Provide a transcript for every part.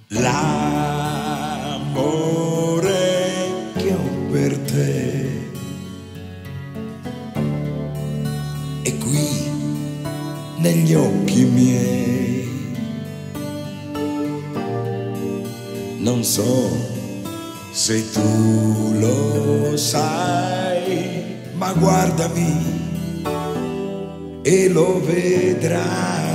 L'amore che ho per te è qui negli occhi miei. Non so se tu lo sai, ma guardami e lo vedrai.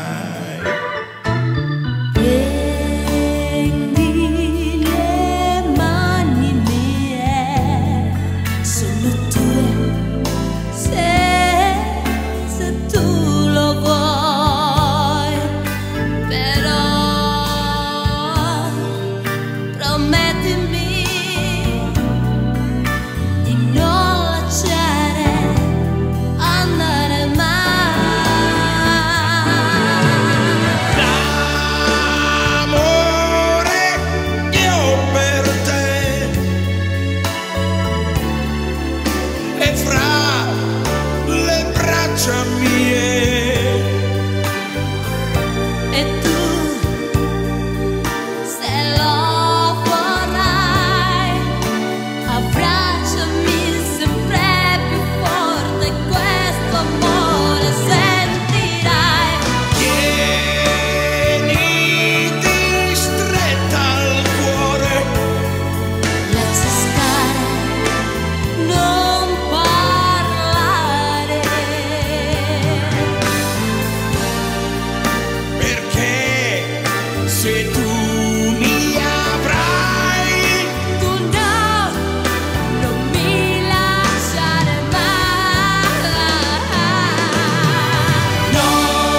Se tu mi avrai, tu no, non mi lasciare mai. No,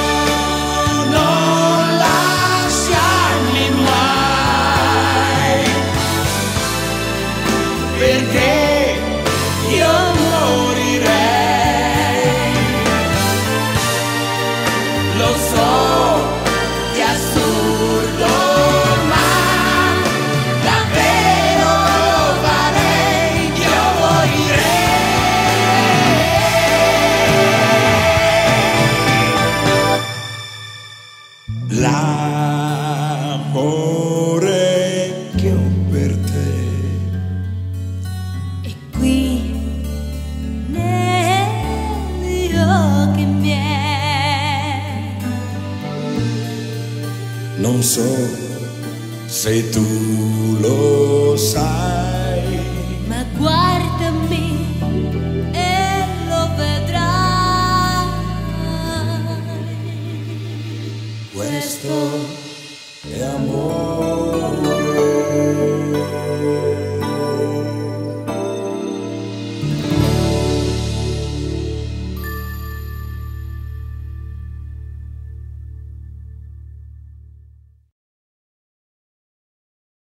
non lasciarmi mai, perché io morirei. Lo so, è assurdo, ma davvero farei, io morirei. L'amore che ho per te E qui negli occhi miei. non so se tu lo sai, Ma guardami e lo vedrai. questo è amore.